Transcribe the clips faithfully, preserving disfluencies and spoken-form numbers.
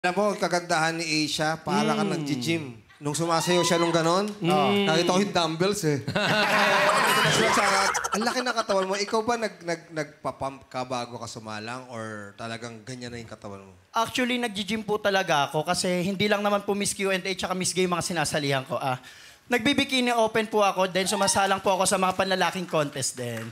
Alam mo, kagandahan ni Asia, para ka nag-gym. Nung sumasayaw siya nung ganon, Mm. nakita ko yung dumbbells eh. Ang laki na katawan mo. Ikaw ba nag, nag, nagpa-pump ka bago ka sumalang or talagang ganyan na yung katawan mo? Actually, nag-gym po talaga ako kasi hindi lang naman po Miss Q and A tsaka Miss Gay mga sinasalihan ko. Ah, nagbibikini open po ako, then sumasalang po ako sa mga panlalaking contest din.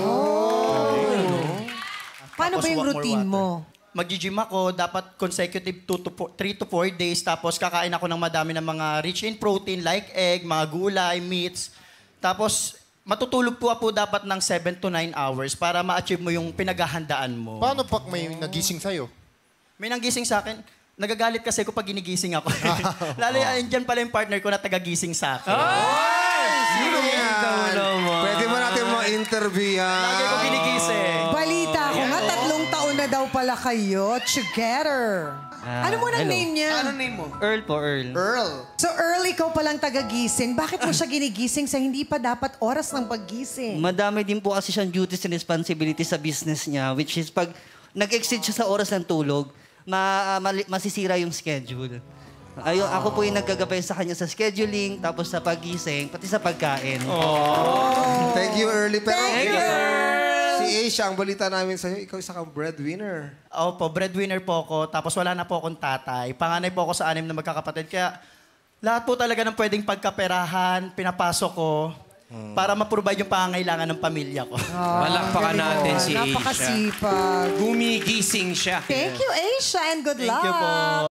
Paano Tapos ba yung walk more routine water. mo? Mag-gym ako, dapat consecutive two to three to four days. Tapos kakain ako ng madami ng mga rich in protein like egg, mga gulay, meats. Tapos matutulog po po dapat ng seven to nine hours para ma-achieve mo yung pinaghahandaan mo. Paano pag may nagising sa'yo? May nanggising sa akin, nagagalit kasi ko pag ginigising ako. Lalo yan dyan pala yung partner ko na taga-gising sa akin. Sino yan? Pwede ba natin ma-interview yan? Lagi ko ginigising. Balita ko nga, tatlong taon na daw pala kayo together. ano mo nang name niya? Ano name mo? Earl po, Earl. Earl. So early ikaw palang taga-gising. Bakit mo siya ginigising sa hindi pa dapat oras ng paggising? Madami din po kasi siyang duties and responsibilities sa business niya, which is pag nag-exceed siya sa oras ng tulog, ma mali- masisira yung schedule. Ayun, ako po yung naggagabay sa kanya sa scheduling, tapos sa pagising, pati sa pagkain. Thank you, Early. Pero Thank you, si Asia, ang balita namin sa'yo, ikaw isa kang breadwinner. Opo, breadwinner po ako. Tapos wala na po akong tatay. Panganay po ako sa anim na magkakapatid. Kaya lahat po talaga ng pwedeng pagkaperahan, pinapasok ko para ma-provide yung pangangailangan ng pamilya ko. Palakpakan natin si Asia. Napakasipag. Gumigising siya. Thank you, Asia, and good Thank luck. you po.